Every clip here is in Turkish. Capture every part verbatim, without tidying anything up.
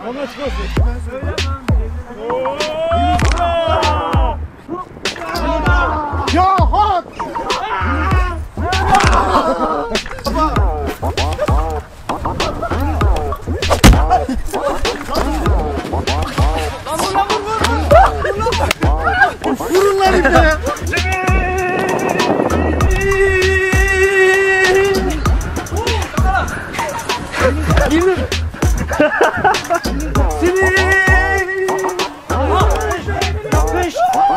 Onu açmasın. Ben söylemem. Ya hak! Vurun lan ipne! Yürü! Seni! Yapış!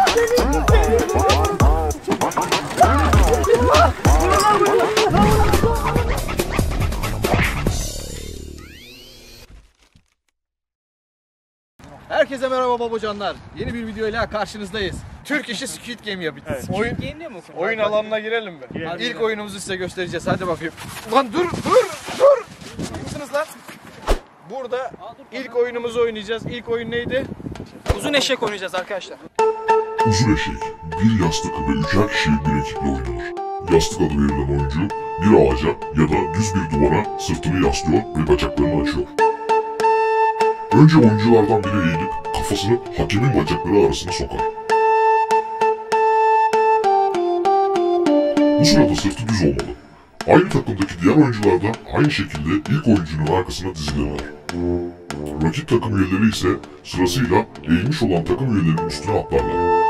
Herkese merhaba babacanlar. Yeni bir videoyla karşınızdayız. Türk işi Squid Game yapacağız. Evet. Oyun, oyun alanına girelim mi? Girelim. İlk oyunumuzu size göstereceğiz. Hadi bakayım. Lan dur dur dur. İyi misiniz lan? Burada ilk oyunumuzu oynayacağız. İlk oyun neydi? Uzun eşek oynayacağız arkadaşlar. Uzun eşek, bir yastık ve üçer kişi bir ekiple oynanır. Yastık adı verilen oyuncu, bir ağaca ya da düz bir duvara sırtını yaslıyor ve bacaklarını açıyor. Önce oyunculardan biri eğilip kafasını hakemin bacakları arasına sokar. Bu sırada sırtı düz olmalı. Aynı takımdaki diğer oyuncular da aynı şekilde ilk oyuncunun arkasına dizilirler. Rakip takım üyeleri ise sırasıyla eğilmiş olan takım üyelerinin üstüne atlarlar.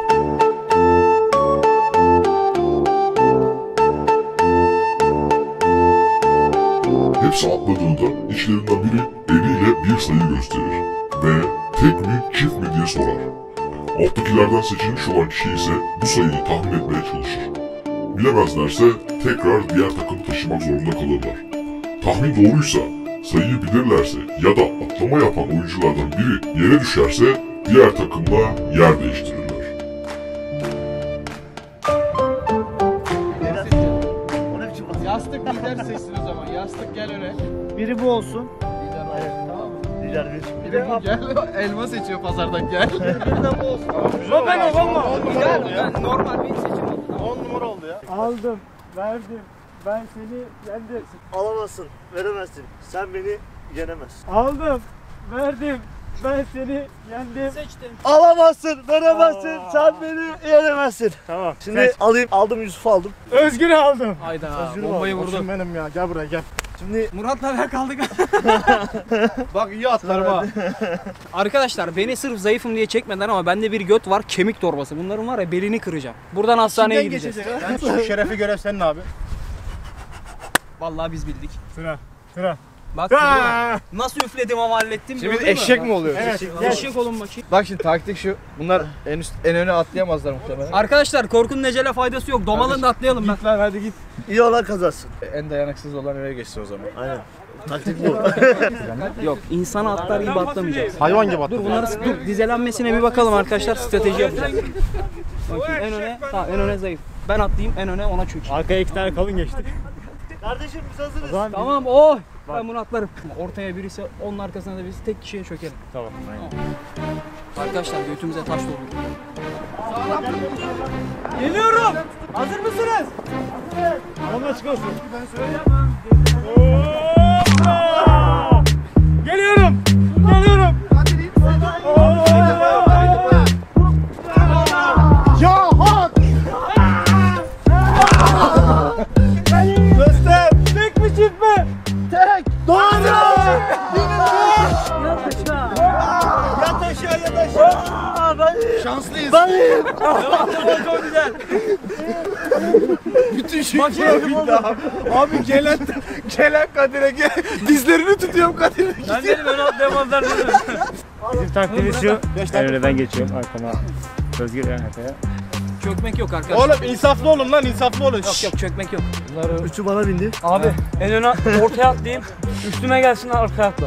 Hepsi atladığında içlerinden biri eliyle bir sayı gösterir ve tek mi çift mi diye sorar. Alttakilerden seçilmiş olan kişi ise bu sayıyı tahmin etmeye çalışır. Bilemezlerse tekrar diğer takımı taşımak zorunda kalırlar. Tahmin doğruysa, sayıyı bilirlerse ya da atlama yapan oyunculardan biri yere düşerse diğer takımla yer değiştirirler. Yastık lider seçsin o zaman. Yastık gel öne. Biri bu olsun. Lider var. Tamam mı? Lider bir. Bir de bu gel. Elma seçiyor pazardan gel. Birden bu olsun. Ama ben olmam. Güzel oldu ya. Ben normal bir seçim oldu. on numara oldu ya. Aldım, verdim. Ben seni yendim. Alamazsın, veremezsin. Sen beni yenemezsin. Aldım, verdim. Ben seni yendim. Seçtim. Alamazsın, veremezsin. Aa. Sen beni yenemezsin. Tamam. Şimdi Seç. alayım, aldım Yusuf'u aldım. Özgür'ü aldım. Hayda. Özgür'ü Bombayı aldım. vurdu. Benim ya. Gel buraya gel. Şimdi Murat'la ben kaldık. Bak iyi atlarım ha. Arkadaşlar beni sırf zayıfım diye çekmeden ama bende bir göt var, kemik torbası. Bunların var ya belini kıracağım. Buradan hastaneye gideceğiz. Ben şu şerefi görev senin abi. Vallahi biz bildik. Sıra. Sıra. Bak Aa! nasıl üfledim ama hallettim. Şimdi biz gördün mü? eşek mi oluyoruz? Evet. Eşek olun bakayım. Bak şimdi taktik şu. Bunlar en üst en öne atlayamazlar muhtemelen. Arkadaşlar korkunun ecele faydası yok. Domalın da atlayalım ben. Git lan hadi git. iyi olan kazansın. En dayanıksız olan öne geçsin o zaman. Aynen. Taktik bu. Yok insana atlar gibi atlamayacağız. Hayvan gibi at. Dur bunları dur dizelenmesine bir bakalım arkadaşlar, strateji yapacağız. Bakayım en öne, tamam en öne zayıf. Ben atlayayım en öne ona çökeyim. Arkaya iki tane kalın geçti. Kardeşim biz hazırız. O zaman Tamam oh ben bunu atlarım. Ortaya birisi onun arkasına da birisi tek kişiye çökelim. Tamam. Arkadaşlar götümüze taş doldu. Geliyorum. Hazır mısınız? Onu açık olsun. Ben söyleyemem. Geliyorum. Geliyorum. Ya hak! Göster. Tek mi çift mi? Tek. Doğru. Yat aşağı yat aşağı. Ben Şanslıyız. benim. Çok güzel. Bütün şey bitti abi. Abi gelen gelen Kadir'e gel. Dizlerini tutuyorum Kadir'e. Ben dedim ön atlayamazlar dedim. Bizim taktiğimiz şu. En öne ben geçiyorum arkama. Özgür en arkaya. Çökmek yok arkadaşlar. Oğlum insaflı olun lan, insaflı olun. Yok yok çökmek yok. Bunları Üçü bana bindi. Abi en öne ortaya atlayayım. Üstüme gelsin arkaya atla.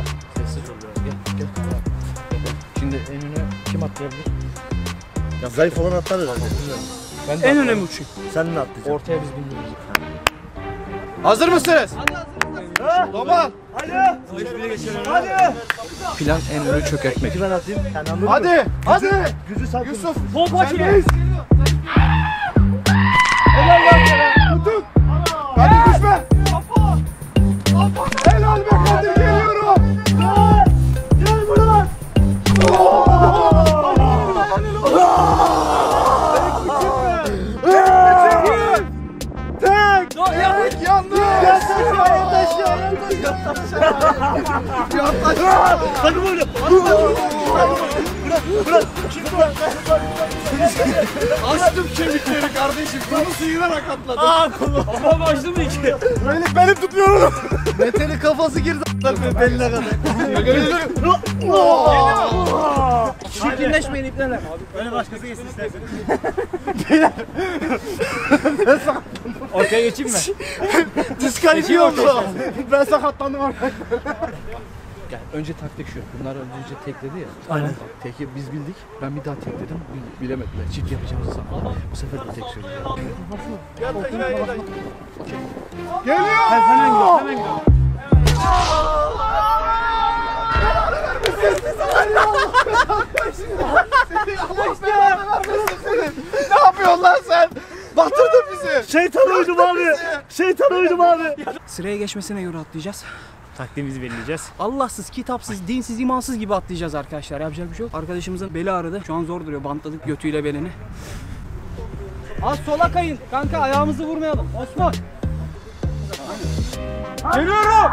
şimdi en öne kim atlayabilir? Ya zayıf olan atlar herhalde. Bilmiyorum. Ben de En atlarım. öne mi uçayım? Sen ne atlayacaksın? Ortaya biz bindiririz. Hazır mısınız? Tamam. Hadi. Hadi. Plan en öne çökertmek. Peki ben atayım. Sen anladın mı? Hadi. Hadi. Gücü sen Yusuf. Pompa çek. Helal lan sana. Tutun. Hadi düşme. Helal be Kadir, geliyorum. Gel buradan. Sakın böyle. Bırak, bırak. Kim bırak? Açtım kemikleri kardeşim. Kolu sıyırarak atladım. Aa kolu. Ama açtı mı iki? Melih benim tutuyorum. Mete'nin kafası girdi beline kadar. Çirkinleşmeyin ipneler. Öyle başkası yesin istersen. Ortaya geçeyim mi? Diskalifiye oldu. Ben sakatlandım arkadaşlar. Yani önce taktik şu. Bunlar önce tekledi ya. Aynen. Teki biz bildik. Ben bir daha tekledim. Bil- Bilemediler. Çift yapacağımızı sandım. Bu sefer de tek söyleyeceğim. Geliyor. Hemen gidiyor. Hemen gidiyor. Ne yapıyorsun lan sen? Batırdın bizi. Şeytan uydum abi. Şeytan uydum abi. Sıraya geçmesine göre atlayacağız. Taktiğimizi belirleyeceğiz. Allahsız, kitapsız, dinsiz, imansız gibi atlayacağız arkadaşlar. Yapacak bir şey yok. Arkadaşımızın beli ağrıdı. Şu an zor duruyor. Bantladık götüyle belini. Az sola kayın. Kanka ayağımızı vurmayalım. Osman. Geliyorum.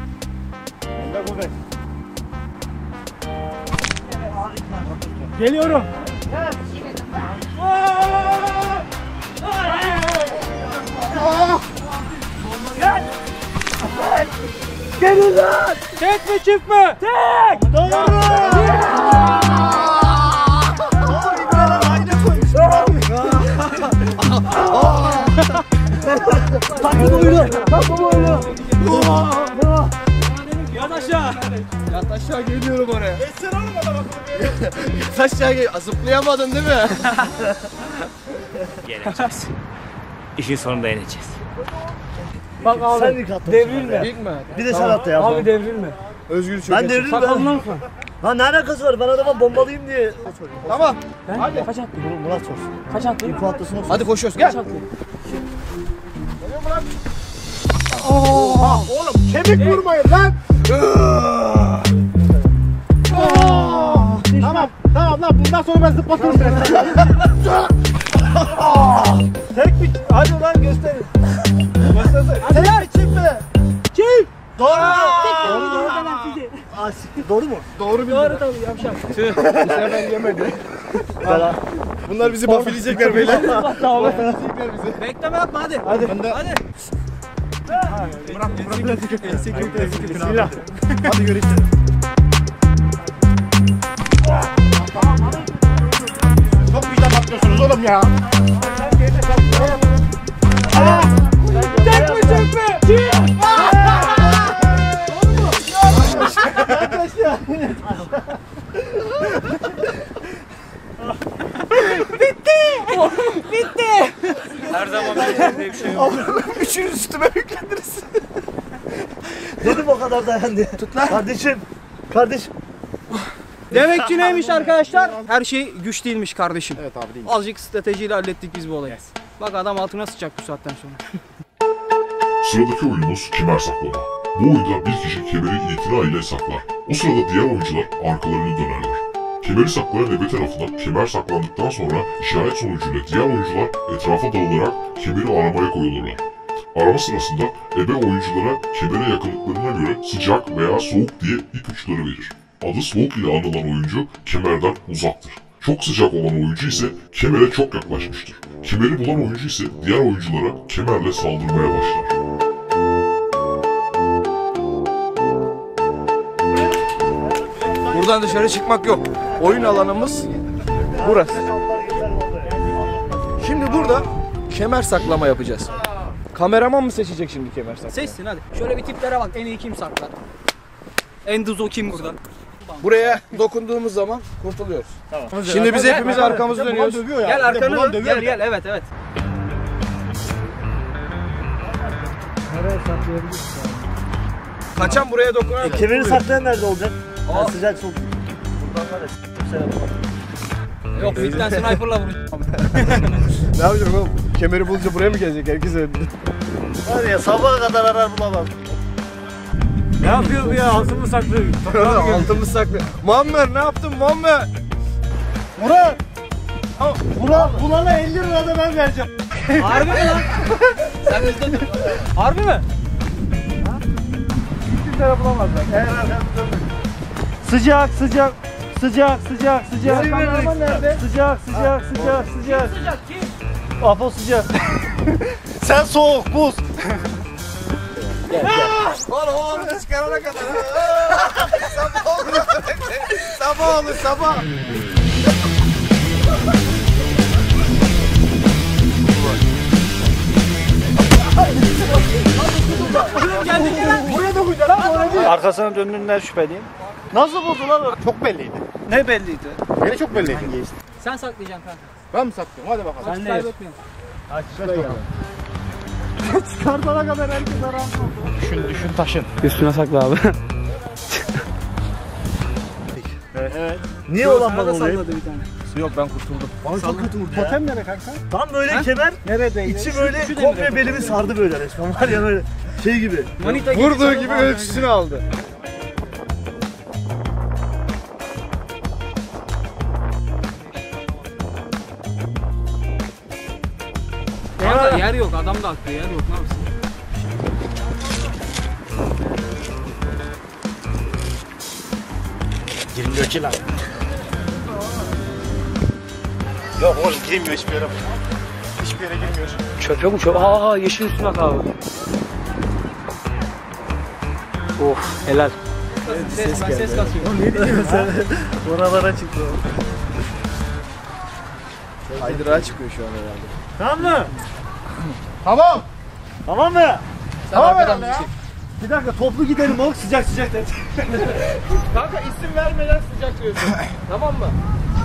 Geliyorum. Gelin lan. Tek mi çift mi? Tek. Takım oyunu. Takım oyunu. Yat aşağı. Yat aşağı geliyorum oraya. Geçsene oğlum adama. Yat aşağı gel. Zıplayamadın değil mi? Yeneceğiz. İşin sonunda yeneceğiz. Bak abi. Sen ilk atla. Devrilme. İlk mi? Bir de sen atla ya. Abi devrilme. Özgür çok Ben devrilme. Sakalından sonra. Lan ne alakası var? Ben adama bombalıyım diye. Tamam. Ben Hadi. kaç attın? Murat sorsun. Kaç attın? İnfo atlasın olsun. Hadi koşuyoruz. Kaç Gel. attın? Oğlum kemik vurmayın lan. Tamam. Tamam lan bundan sonra ben zıplatırım seni. Tek bir... Hadi lan gösterin. Göstersene. Tek bir çift mi? Çift. Doğru mu? Doğru doğru. Aa, siktir. Doğru mu? Doğru bildin. Doğru tabii yapacağım. Bu sefer yemedi. Bunlar bizi bafileyecekler beyler. Tamam. Bekleme yapma hadi. Hadi. Hadi. Bismillah. Hadi görüşürüz. Çok vicdan atlıyorsunuz oğlum ya. Tek mi çift mi? Her zaman böyle bir şey yok. Üçünüz üstüme yüklendiniz. Dedim o kadar dayan diye. Tut lan. Kardeşim. Kardeşim. Demek ki neymiş arkadaşlar? Her şey güç değilmiş kardeşim. Evet abi değil. Azıcık stratejiyle hallettik biz bu olayı. Bak adam altına sıçacak bu saatten sonra. Sıradaki oyunumuz kemer saklama. Bu oyunda bir kişi kemeri itina ile saklar. O sırada diğer oyuncular arkalarını dönerler. Kemeri saklayan ebe tarafından kemer saklandıktan sonra işaret sonucuyla diğer oyuncular etrafa dağılarak kemeri aramaya koyulurlar. Arama sırasında ebe oyunculara kemere yakınlıklarına göre sıcak veya soğuk diye ipuçları verir. Adı soğuk ile anılan oyuncu kemerden uzaktır. Çok sıcak olan oyuncu ise kemere çok yaklaşmıştır. Kemeri bulan oyuncu ise diğer oyunculara kemerle saldırmaya başlar. Buradan dışarı çıkmak yok. Oyun alanımız burası. Şimdi burada kemer saklama yapacağız. Kameraman mı seçecek şimdi kemer saklama? Seçsin hadi. Şöyle bir tiplere bak. En iyi kim saklar? En duzo kim burada? Buraya dokunduğumuz zaman kurtuluyoruz. Şimdi biz hepimiz arkamızı dönüyoruz. Gel arkanı dön. Gel gel evet evet. Kaçan buraya dokunar. Kemeri saklayan nerede olacak? Ben sıcak soğuk. Buradan var ya. Selam. Yok midden sniper'la vurun. Ne yapacak oğlum? Kemeri bulunca buraya mı gelecek herkes önünde? Var ya sabaha kadar arar bulamam. Ne yapıyor bu ya? Altın mı saklıyor? Altımız saklı. Muammer ne yaptın Muammer? Murat! Murat bulana elli lira da ben vereceğim. Harbi mi lan? Sen bizden Harbi mi? sene bulamazlar. Eğer sıcak sıcak sıcak sıcak sıcak. Kameraman nerede? Sıcak sıcak sıcak sıcak. Sıcak kim? Apo sıcak. Sen soğuk buz. Oğlum oğlum çıkarana kadar. Sabah olur. Sabah olur sabah. Arkasına döndüğünden şüpheliyim. Nasıl buldu lan? Çok belliydi. Ne belliydi? Beni çok belliydi. Sen saklayacaksın kanka. Ben mi saklıyorum? Hadi bakalım. Sen kaybetmiyorsun. Çıkartana kadar herkes aramda. Düşün düşün taşın. Üstüne sakla abi. Evet. Niye olanmadı olayım? Salladı bir tane. Yok ben kurtuldum. Bana çok kötü vurdu. Totem nereye kanka? Tam böyle kemer. Nerede? İçi böyle komple belimi sardı böyle resmen. Var ya böyle şey gibi. Manita Vurduğu gibi ölçüsünü aldı. Kanka yer yok, adam da haklı, yer yok, ne yapsın? Girmiyor ki lan. Yok oğlum girmiyor hiçbir yere. Hiçbir yere girmiyor. Çöp yok mu çöp? Aa yeşil üstüne at abi. Oh helal. Ses, ses, ben ses kasıyorum. Ne diyorsun sen? Oralara çıktı o. Haydıra çıkıyor şu an herhalde. Tamam mı? Tamam. Tamam mı? Sen tamam arkadan bizi çek. Bir dakika toplu gidelim oğlum sıcak sıcak dedi. Kanka isim vermeden sıcak diyorsun. Tamam mı?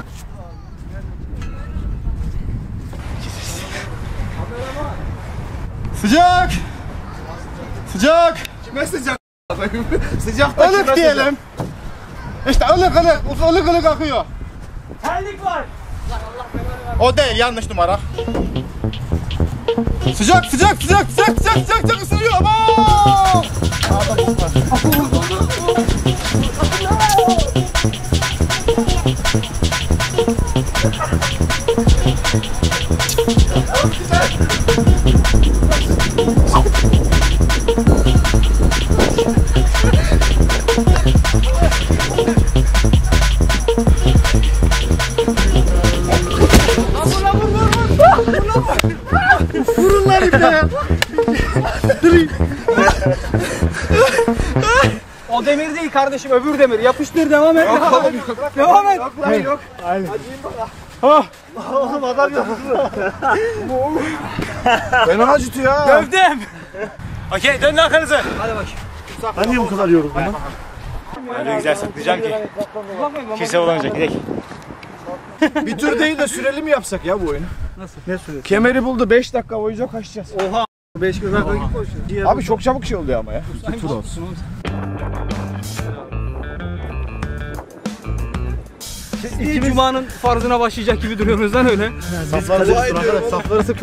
Sıcak. Sıcak. Kime sıcak? Sıcak da ılık diyelim. İşte ılık ılık. Ilık ılık akıyor. Terlik var. O değil yanlış numara. Sıcak sıcak sıcak sıcak sıcak sıcak sıcak ısınıyor. Aman! Vurun lan ipne. O demir değil kardeşim, öbür demir. Yapıştır, devam et. Devam et. Devam et. Yok yok. Aynen. Oh. Oğlum adam yok. Beni acıtıyor ha. Dövdüm. Okey dönün arkanıza. Hadi bak. Ben niye bu kadar yoruldum lan? Öyle güzel saklayacağım ki. Kimse bulamayacak. Gidelim. Bir tur değil de süreli mi yapsak ya bu oyunu? Nasıl? Ne sürüyorsun? Kemeri buldu beş dakika boyunca kaçacağız. Oha. beş gün dakika git koşuyor. Abi çok çabuk şey oluyor ama ya. Tur olsun oğlum. İlk Cuma'nın farzına başlayacak gibi duruyorsunuz lan öyle. Safları sıkın arkadaş. Safları sıkın.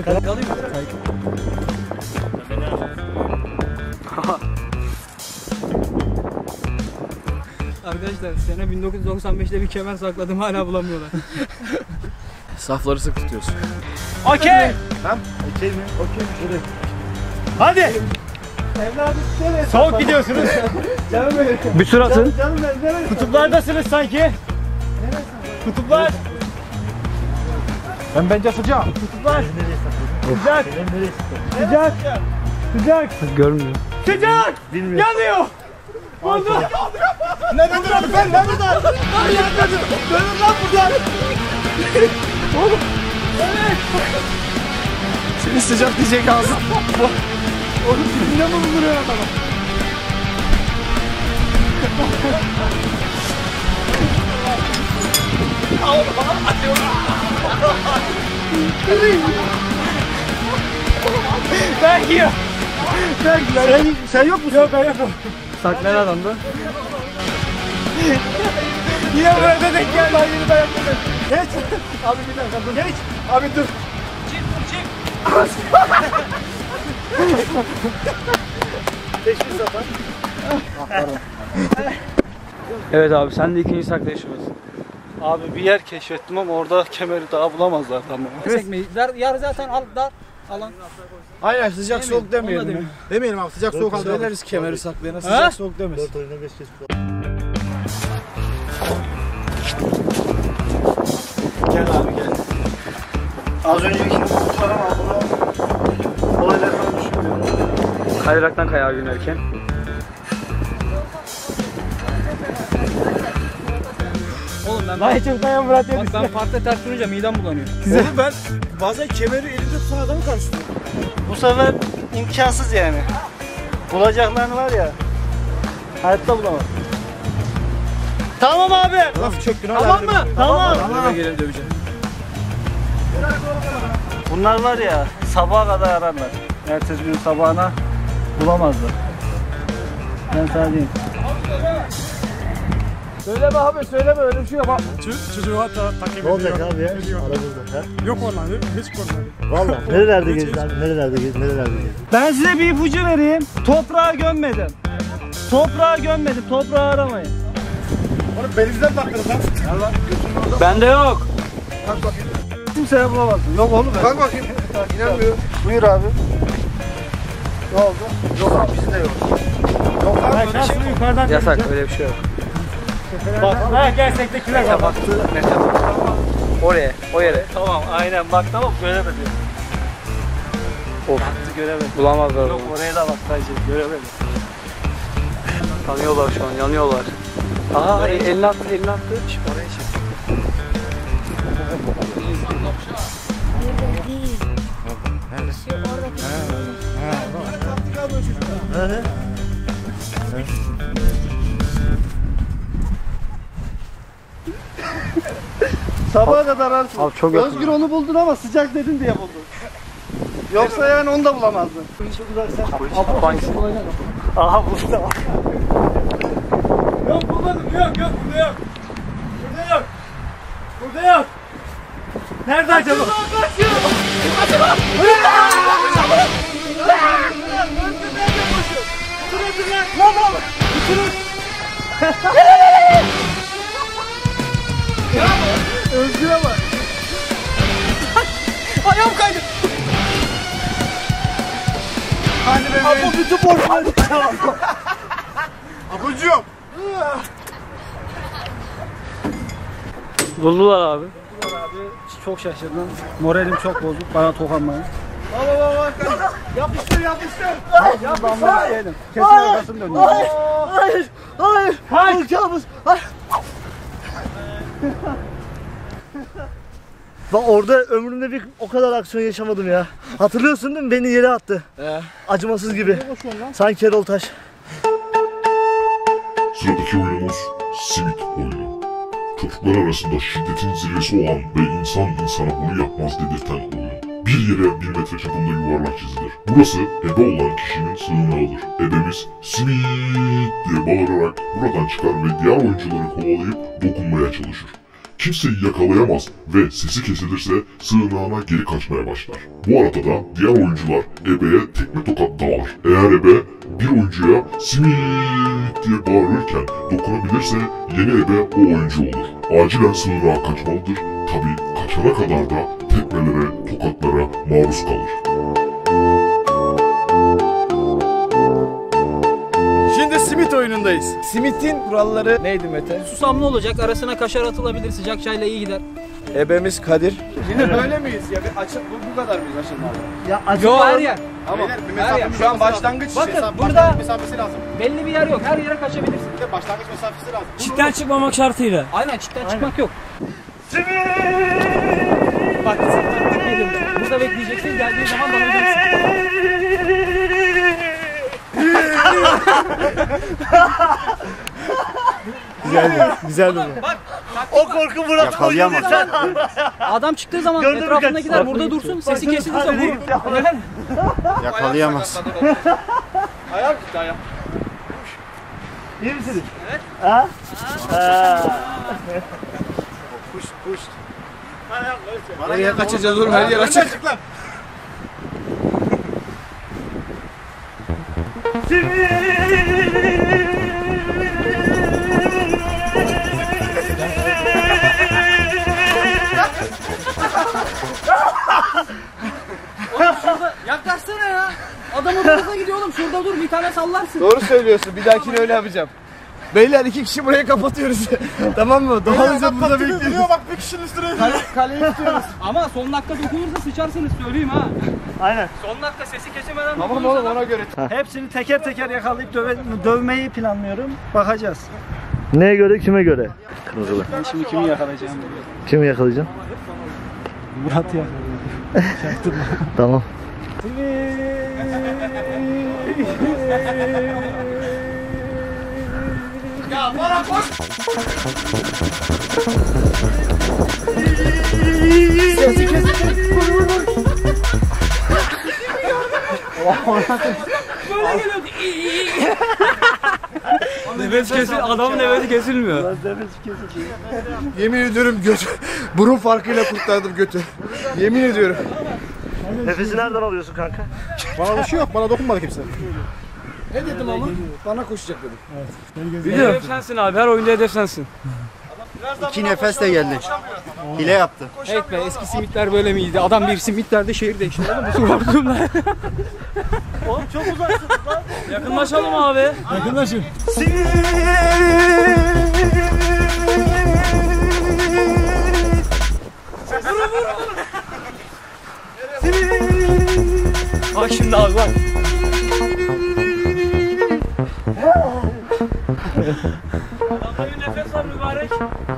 Arkadaşlar sene bin dokuz yüz doksan beşte bir kemer sakladım, hala bulamıyorlar. Safları sık tutuyorsun. Okey. Okey mi? Okey. Şöyle. Hadi. Evladım nereye? Soğuk gidiyorsunuz. Canım benim. Bir tur atın. Canım benim nereye? Kutuplardasınız sanki. Kutuplar. Ben bence sıcağım. Kutuplar. Sıcak. Sıcak. Sıcak. Görmüyor. Sıcak. Bilmiyorum. Yanıyor. Oldu. Neden dönüyorum ben? Ben buradan. Dönün lan buradan. Seni sıcak diyecek ağzım. Oğlum dibinde mi bulunuyor adamı? Ben yiyor. Sen, sen, sen yok musun? Yok ben yokum. Saklayan adamdı. Yine böyle denk gel. Ben yine ben yapmadım. Geç. Abi bir dakika dur. Geç. Abi dur. Teşvik zaten. Evet abi sen de ikinci saklayışımız. Abi bir yer keşfettim ama orada kemeri daha bulamazlar tamam. Sekmeyi. Dar, yar zaten al dar. alan. Aynen sıcak soğuk demeyelim. ya. Demeyelim abi sıcak soğuk aldı. Söyleriz kemeri saklayana sıcak soğuk demesin. Gel abi gel. Az önceki kurtlar ama bunu olaylar falan düşünmüyorum. Kaydıraktan kayağa yönelirken. Oğlum ben Vay çok dayan Murat bak ben parkta ters durunca midem bulanıyor. Oğlum ben bazen kemeri elimde tutan adamı karşılıyorum. Bu sefer imkansız yani. Bulacaklarını var ya. Hayatta bulamam. Tamam abi. Laf çöktün hadi. Tamam mı? Tamam. Eve gelin döveceğim. Bunlar var ya sabaha kadar ararlar. Ertesi gün sabahına bulamazlar. Ben sana diyeyim. Söyleme abi söyleme öyle bir şey yok. Çocuğu hatta takip Ne olacak abi ya aramızda? Ha? Yok vallahi hiç korkmadım. Valla nerelerde gezdin abi? Nerelerde gezdin? Nerelerde gezdin? Ben size bir ipucu vereyim. Toprağa gömmedim. Toprağa gömmedim. Toprağı aramayın. Oğlum belimizden baktınız lan. Bende yok. Kimseye bulamazsın. Yok oğlum ben. Bak bakayım. İnanmıyorum. Buyur abi. Ne oldu? Yok abi bizde yok. Yok abi öyle şey mi? Yukarıdan Yasak öyle bir şey yok. bak. Ha gerçektekiler Mete baktı. Mete baktı. Oraya, o yere. Tamam aynen bak tamam göremedim. Of. Göremedim. Bulamazlar. Yok oraya da bak sadece göremedim. Yanıyorlar şu an, yanıyorlar. Aa, el, elini attı, elini attı. Şimdi oraya çek. Sabaha kadar ararsın. Abi çok yakın. Özgür onu buldun ama sıcak dedin diye buldun. Yoksa yani onu da bulamazdın. Hangisi? Aha burada bak. Yok bulmadım yok yok burada yok. Burada yok. Burada yok. Nerede acaba? Özgür'e bak. Ayağım kaydı. Hadi be be. Bu bütün borçları Abucuğum. Buldular abi. çok şaşırdım. Moralim çok bozuk. Bana tokanmayın. Baba baba bak. Yapıştır yapıştır. Yapıştır. Yedim. Kesin arkasını döndüm. Hayır. Hayır. Hayır. Hayır. Kabus. Hayır. Bak orada ömrümde bir o kadar aksiyon yaşamadım ya. Hatırlıyorsun değil mi? Beni yere attı. He. Acımasız gibi. Sanki Erol Taş. Sıradaki oyunumuz simit oyunu. Çocuklar arasında şiddetin zirvesi olan ve insan insana bunu yapmaz dedirten oyun. Bir yere bir metre çapında yuvarlak çizilir. Burası ebe olan kişinin sığınağıdır. Ebemiz simit diye bağırarak buradan çıkar ve diğer oyuncuları kovalayıp dokunmaya çalışır. Kimseyi yakalayamaz ve sesi kesilirse sığınağına geri kaçmaya başlar. Bu arada da diğer oyuncular ebeye tekme tokat dağlar. Eğer ebe bir oyuncuya simit diye bağırırken dokunabilirse yeni ebe o oyuncu olur. Acilen sığınağa kaçmalıdır. Tabi kaçana kadar da tekmelere, tokatlara maruz kalır. Şimdi simit oyunundayız. Simitin kuralları neydi Mete? Susamlı olacak, arasına kaşar atılabilir, sıcak çayla iyi gider. Ebemiz Kadir. Şimdi böyle miyiz ya? Bir açık bu, bu kadar mıyız aşırı? Ya Yo her yer. Tamam. Her yer. Şu an başlangıç Bakın şey. burada mesafesi lazım. belli bir yer yok, her yere kaçabilirsin. Bir de başlangıç mesafesi lazım. Çitten çıkmamak şartıyla. Aynen çitten çıkmak yok. Bak taktik veriyorum. Burada bekleyeceksin, geldiği zaman dalacaksın. Güzeldi. Güzeldi bu. Bak, O korku Murat koyuyor sen. adam çıktığı zaman Gördün mü etrafındakiler kaç- burada dursun, sesi Bakın, kesilirse hadi vur. Neden? Yakalayamaz. Ayağım gitti ayağım. İyi misiniz? Evet. Ha? Ha. Puş puş. Nereye kaçacağız oğlum? Her yer açık. Şurada oğlum şurada dur bir tane sallarsın. Doğru söylüyorsun. Bir dahakine öyle yapacağım. Beyler iki kişi burayı kapatıyoruz. Tamam mı? Doğanca burada bekliyoruz. Bak bir kişinin üstüne. Kale, kaleyi tutuyoruz. Ama son dakika dokunursa sıçarsınız söyleyeyim ha. Aynen. Son dakika sesi kesemeden Tamam dokunursa oğlum ona göre. Hepsini teker teker yakalayıp döve, dövmeyi planlıyorum. Bakacağız. Neye göre, kime göre? Kırmızılı. ben şimdi kimi yakalayacağım? Kimi yakalayacaksın? Murat ya. Tamam. Ya bana koş. Sesi kesin. Böyle geliyordu. Nefes kesil, adamın nefesi kesilmiyor. Yemin ediyorum götü. Burun farkıyla kurtardım götü. Yemin ediyorum. Nefesi nereden alıyorsun kanka? Bana bir şey yok. Bana dokunmadı kimse. Ne dedim ama? Bana koşacak dedim. Hedef sensin abi, her oyunda hedef sensin. İki nefes de geldi. Hile yaptı. Evet be eski simitler böyle miydi? Adam bir simitlerde şehir değiştirdi oğlum bu sokaklarında. Oğlum çok uzaksın lan. Yakınlaşalım abi. Yakınlaşın. Bak şimdi abi bak. Adamda bir nefes var mübarek.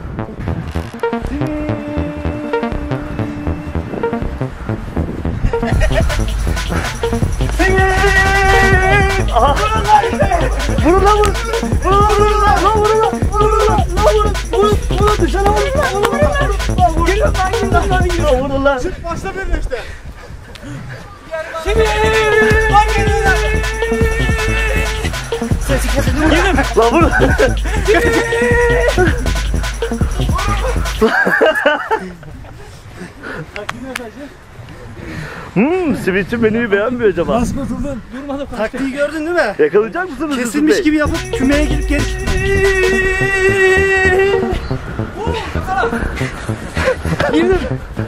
Vurun lan vurun! Vurun lan vurun lan! Lan vurun lan! Vurun lan! Lan vurun! Vurun! Vurun dışarı vurun lan! Vurun lan! Geliyorum ben geliyorum lan! Geliyorum vurun lan! Başla bir işte. Şimdi bak geliyorlar. Sesi kesildi vurun! Lan vurun! Hmm, simitçi menüyü beğenmiyor acaba. Nasıl kurtuldun? Durmadı kaçtı. Taktiği gördün değil mi? Yakalayacak mısınız? Kesilmiş gibi yapıp kümeye girip geri Girdim.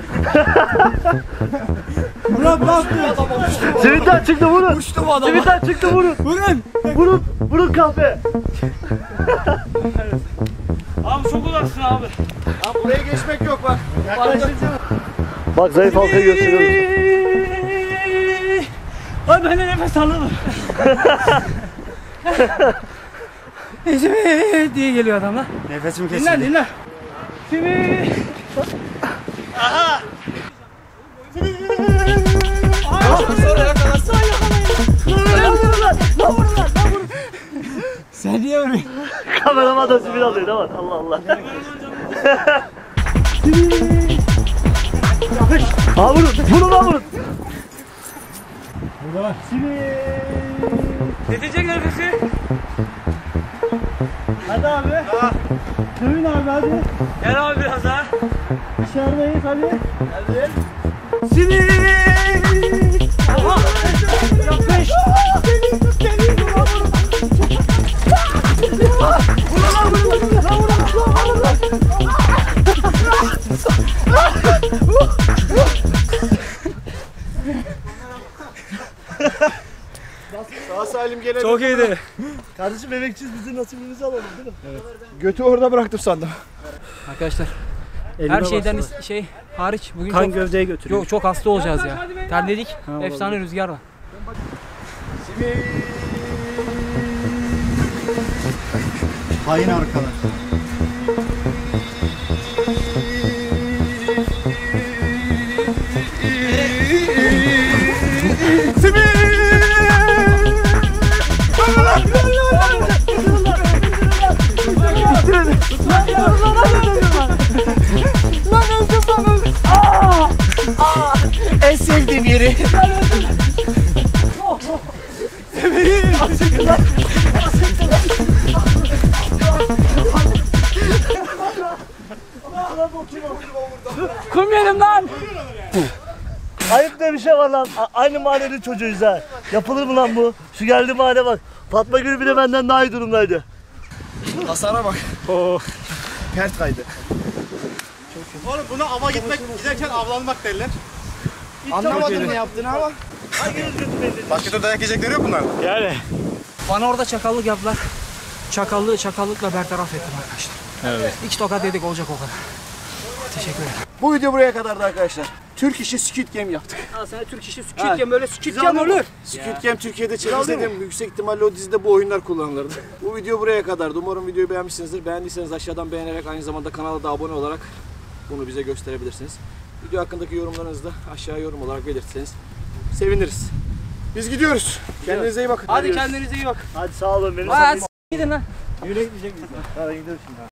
Murat bak. Simitten çıktı vurun! Uçtu bu adam. Simitten çıktı vurun! Vurun. Vurun! Vurun kahve! Abi çok uzaksın abi. Ya buraya geçmek yok bak. Bak zayıf halkayı gösteriyorum. Ay ben de nefes alamam. Şimdi diye geliyor adam lan. Nefesim Dinle kesildi. dinle. Şimdi. Aha. Sonra yakalasın. Lan vurun lan! Lan vurun lan! Lan vurun! Sen niye vuruyorsun? Kameraman da simit alıyor değil mi? Allah Allah. Ha vurun! Vurun lan vurun! Yetecek nefesi. Hadi abi. Dövün abi hadi. Gel abi biraz daha. Dışarıdayız hadi. Hadi. Simit. Aha. Yapış. Sağ salim gelelim. Çok iyiydi. Kardeşim emekçiyiz bizim nasibimizi alalım değil mi? Götü orada bıraktım sandım. Arkadaşlar her şeyden is- şey hariç bugün Kan çok, gövdeye götürüyor. çok, çok hasta olacağız ya. Terledik. Efsane rüzgar var. Hain arkalar. En sevdiğim yeri. Kum yerim lan. Ayıp diye bir şey var lan. A- aynı mahallenin çocuğuyuz ha. Yapılır mı lan bu? Şu geldi mahalle bak. Fatma Gül bile benden daha iyi durumdaydı. Hasara bak. Oh. Ters kaydı. Oğlum buna ava gitmek giderken avlanmak derler. Anlamadım ne yaptığını ama. Başka da dayak yiyecekleri yok bunlar. Yani. Bana orada çakallık yaptılar. Çakallığı çakallıkla bertaraf ettim arkadaşlar. Evet. İki tokat dedik olacak o kadar. Teşekkür ederim. Bu video buraya kadardı arkadaşlar. Türk işi Squid Game yaptık. Al sana Türk işi Ha. Squid Game böyle Squid Güzel Game oldu mu? olur. Squid Game Türkiye'de çekilseydim yüksek ihtimalle o dizide bu oyunlar kullanılırdı. Bu video buraya kadardı. Umarım videoyu beğenmişsinizdir. Beğendiyseniz aşağıdan beğenerek aynı zamanda kanala da abone olarak bunu bize gösterebilirsiniz. Video hakkındaki yorumlarınızı da aşağıya yorum olarak belirtirseniz seviniriz. Biz gidiyoruz. Kendinize iyi bakın. Hadi kendinize iyi bakın. Hadi sağ olun beni. Hadi s- gidin lan. Yürüyecek miyiz? Hadi gidelim şimdi.